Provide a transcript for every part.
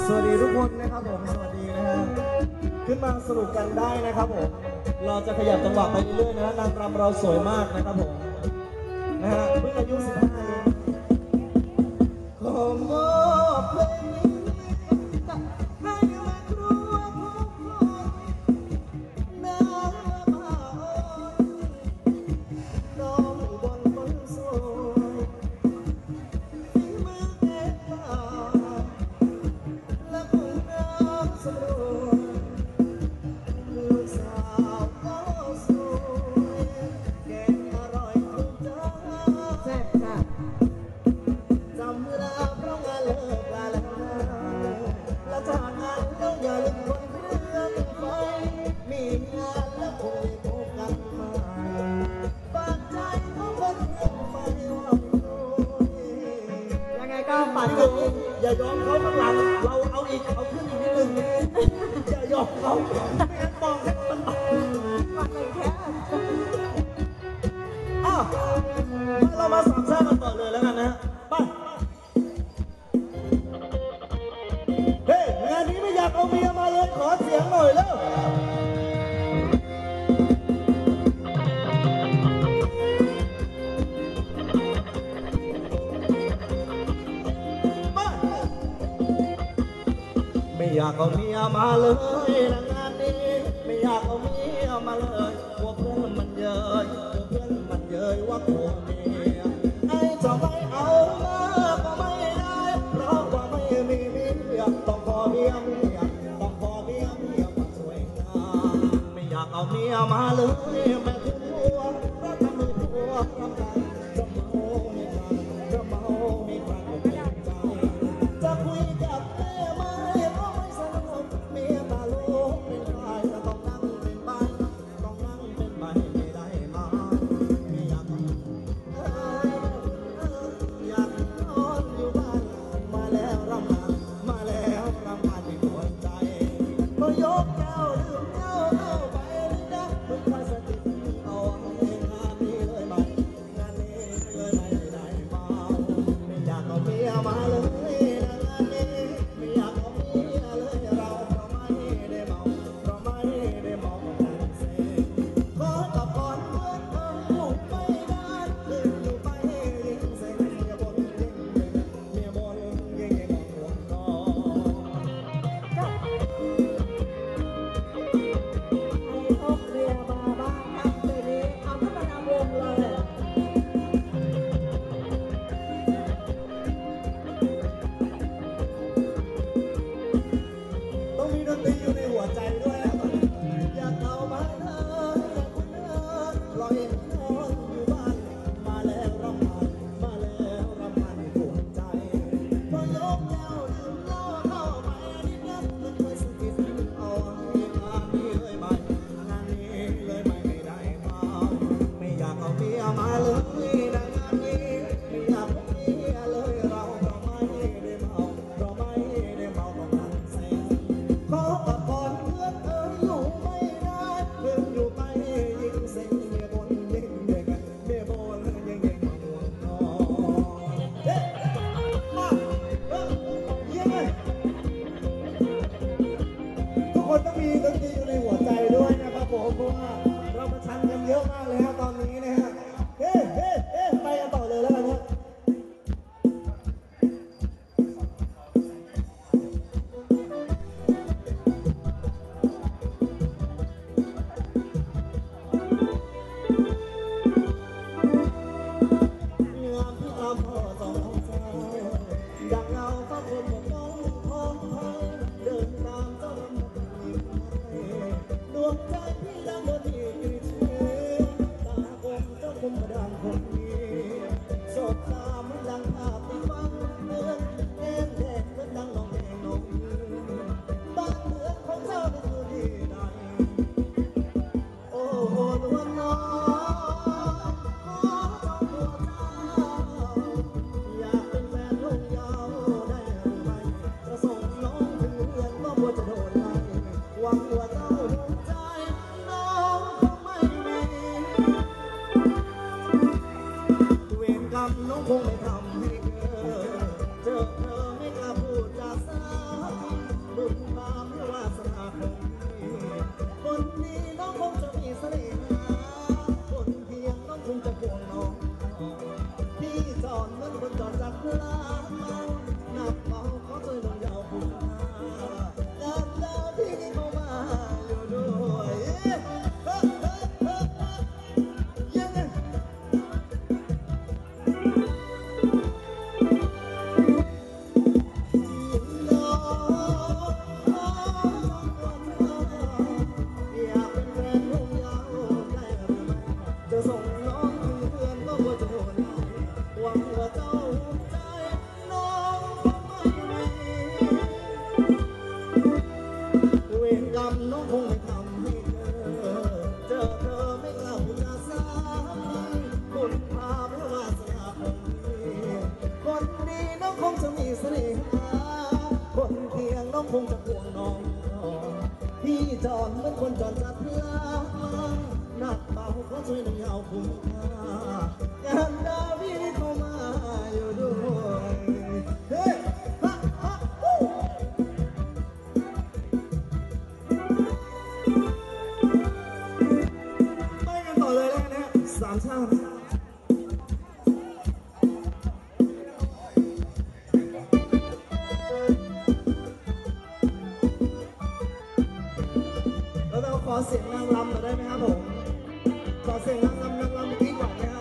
สวัสดีทุกคนนะครับผมสวัสดีนะฮะขึ้นมาสนุกกันได้นะครับผมเราจะขยับจังหวะไปเรื่อยๆนะนางรำเราสวยมากนะครับผมนะฮะเพิ่งอายุ15เองขอมอบเพลงนี้ให้แม่ครัวทุกคนน้ำมาน้องอุบลคนสวยฝีมือเด็ดดาและคุณงามสำรวจลูกสาวก็สวยแกงอร่อยถูกใจแซ่บค่ะจำเวลาเพราะงานเลิกลาแล้วนะและจากงานแล้วอย่าลืมคนเครื่องไฟมีงานแล้วคงได้พบกันใหม่ฝากใจของคนเครื่องไฟว่ายังไงก็ฝากใจอย่ายอมเขาข้างหลังเราเอาอีกเอาขึ้นอีกนิดนึงอย่ายอมเขาไม่งั้นมองให้มันตกมันเลยแค่อ้าวเรามาสามชาติกันต่อเลยแล้วกันนะฮะไปเฮ้ยงานนี้ไม่อยากเอาเมียมาเลยขอเสียงหน่อยเร็วไม่อยากเอาเมียมาเลยนะงานนี้ไม่อยากเอาเมียมาเลยกลัวเพื่อนมันเย้ยกลัวเพื่อนมันเย้ยว่ากลัวเมียไอ้จะไม่เอามาก็ไม่ได้เพราะว่าไม่มีเมียต้องขอเมียต้องขอเมียมาสวยงามไม่อยากเอาเมียมาเลยแม่ถึงหัวรักทำมือหัวรักกันจะเมาไม่ทันจะเมาไม่ทันใจจะคุยกับแม่ไม่ก็ไม่สนุกเมียตาลูกเป็นใครจะต้องนั่งเป็นใบต้องนั่งเป็นใบไม่ได้มาไม่อยากอยากนอนอยู่บ้านมาแล้วรำพันที่หัวใจก็ยกแก้วดื่มเหล้าเข้าไปนะเพื่อความสติเสน่หาคนเคียงน้องคงจะห่วงน้องพี่จอนเหมือนคนจอนจัดลาหนักเบาก็ช่วยน้องยาวคุ้มค่างานดาวีเข้ามาอยู่ด้วยเฮ้ฮะฮะฮู้ไปกันต่อเลยแล้วนะสามชาติแล้วเราขอเสียงนางรำหน่อยได้ไหมครับผมขอเสียงนางรำเมื่อกี้ก่อนนะครับ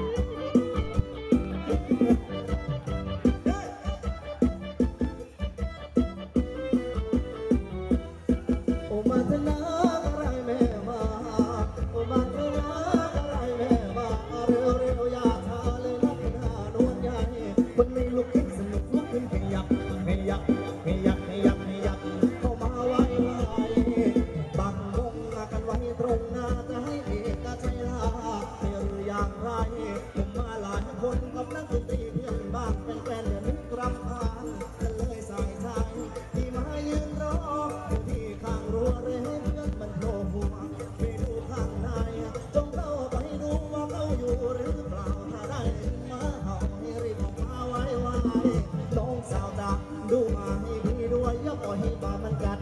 โอมาเถอะนะอะไรแม่มาโอมาเถอะนะอะไรแม่มาเร็วเร็วอย่าช้าเลยนักหน้านวลใหญ่คนนี้ลุกขึ้นสนุกลุกขึ้นขยับขยับขยับขยับขยับเข้ามาไว้ไว้บังวงกันไว้ตรงหน้าจะให้เอกใจลาหรืออย่างไรผมมาหลายคนกับนักดนตรีเพื่อนบ้านเป็นแฟนเดือนนึกรำคาญกันเลยสายชายที่มายืนรอที่ข้างรั้วเร่เพื่อนมันโผล่หัวไปดูข้างในจงเข้าไปดูว่าเขาอยู่หรือเปล่าถ้าได้มาเห่าให้รีบออกมาไว้ไว้น้องสาวดาดูมาให้พี่ด้วยอย่าปล่อยให้บามันกัด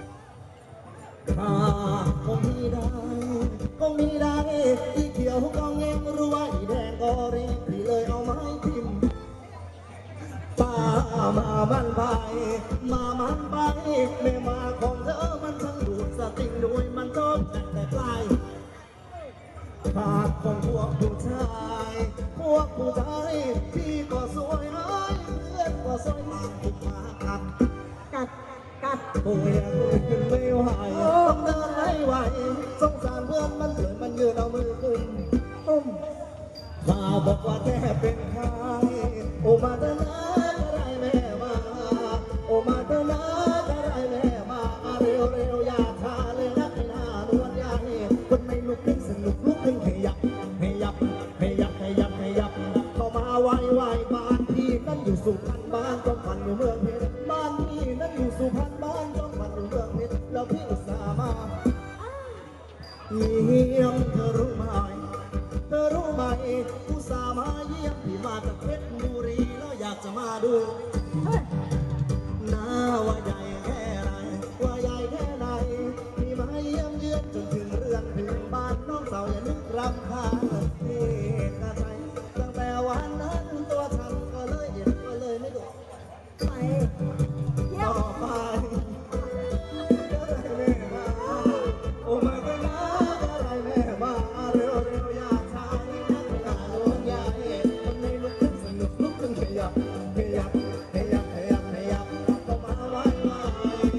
คงมีได้คงมีได้อีเขียวก็เงี้ยรู้ว่าอีแดงก็รีบพี่เลยเอาไม้ทิ่มป้ามามันไปมามันไปแม่มาของเธอมันช่างดูดสติงด้วยมันชอบแต่ปลายปากของพวกผู้ชายพวกผู้ชายพี่ก็สวยเอ้ยเพื่อนก็สวยมากถูกมากัดโอ้ยขึ้นไม่ไหวต้องเดินให้ไหวสงสารเพื่อนมันเลยมันยืนเอามือขึ้นข่าวบอกว่าแกเป็นใครโอมาเถอะนะก็ได้แม่มาโอมาเถอะนะก็ได้แม่มาเร็วเร็วอย่าช้าเลยนักหน้านวลใหญ่คนไม่ลุกขึ้นสนุกลุกขึ้นขยับขยับขยับขยับขยับเข้ามาไวไวบ้านพี่นั่นอยู่สุพรรณบ้านจอมขวัญอยู่เมืองเพชรบ้านพี่นั่นอยู่สุพรรณบ้านจอมขวัญอยู่เมืองเพชรแล้วพี่อุตส่าห์มาเยี่ยมเธอรู้ไหมเธอรู้ไหมผู้สาห์มาเยี่ยมพี่มาจากเพชรบุรีแล้วอยากจะมาดูน้าว่าใหญ่แค่ไหนว่าใหญ่แค่ไหนพี่มาเยี่ยมเยือนจนถึงเรือนถึงบ้านน้องสาวอย่านึกรำคาญพี่กระใจตั้งแต่วันนั้นตัวฉันก็เลยเอ็ดก็เลยไม่ดูไปต่อไปก็ได้แม่มาโอ้มาก็นะก็ได้แม่มาเร็วเร็วอย่าช้าเลยนะหน้าโดนยาเอ็ดคนในลุกขึ้นสนุกลุกขึ้นขยับขยับขยับขยับขยับเข้ามาไว้ไว้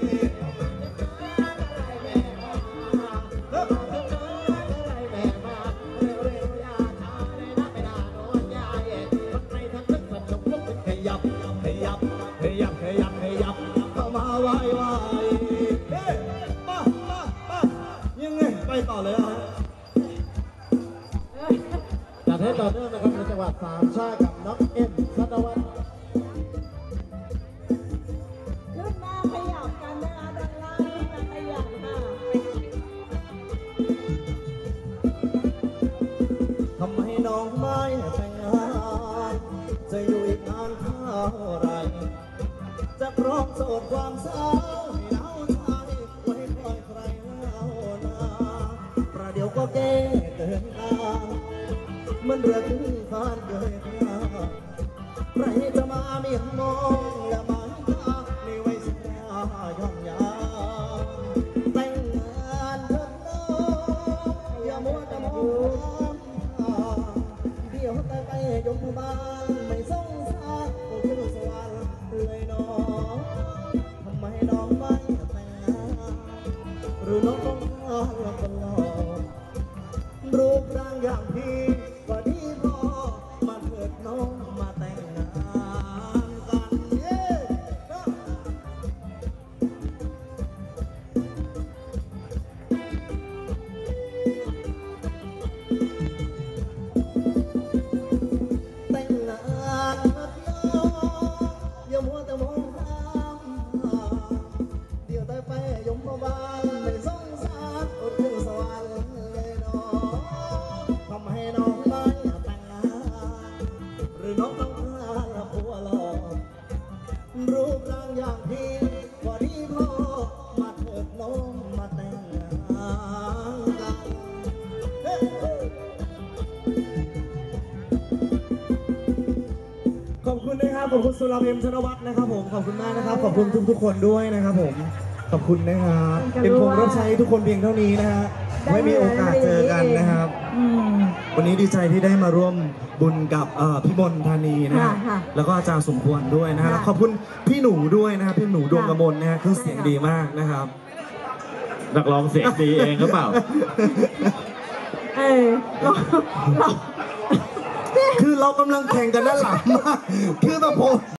ขยับขยับขยับขยับขยับเข้ามาไว้ไว้เฮ้มายังไงไปต่อเลยนะจัดให้ต่อเนื่องนะครับในจังหวัดสามชาติกับน้องเอ็มธนวัฒน์ขึ้นหน้าขยับกันนะคะด้านล่างจะขยับค่ะทำไมน้องไม่แต่งงานจะอยู่อีกนานเท่าไรจะครองโสดความสาวให้เราชายไว้คอยใครเล่านาประเดี๋ยวก็แก้เกินตาเหมันเรือขึ้นฟ้านเกยท่าใครจะมาเมียมองและหมายตาในวัยสิบห้าย่อมยาวแต่งงานเถิดน้องอย่ามัวแต่มองเดี๋ยวแต่ไปยมบาลไม่สงสารโอ้คือสวรรค์เลยน้องทำไมน้องไม่แต่งงานหรือน้องต้องการละคนหล่อรูปร่างอย่างพี่ก็ดีพอมาเถิดน้องมาแต่งงานกันเย้แต่งงานเถิดน้องอย่ามัวแต่ร่างอย่างพี่พอดีพ่อมาเถิดน้องมาแต่งงานกันเฮ้ยขอบคุณนะครับขอบคุณสุรเพ็มธนวัฒน์นะครับผมขอบคุณมากนะครับขอบคุณทุกๆคนด้วยนะครับผมขอบคุณนะครับเป็นคงรับใช้ทุกคนเพียงเท่านี้นะฮะไม่มีโอกาสเจอกันนะครับ วันนี้ดีใจที่ได้มาร่วมบุญกับพี่มนธานีนะฮะค่ะแล้วก็อาจารย์สมควรด้วยนะฮะแล้วขอบคุณพี่หนูด้วยนะครับพี่หนูดวงกมลนะฮะคือเสียงดีมากนะครับนักร้องเสียงดีเองหรือเปล่าเออเราคือเรากำลังแข่งกันด้านหลังมากคือแบบผม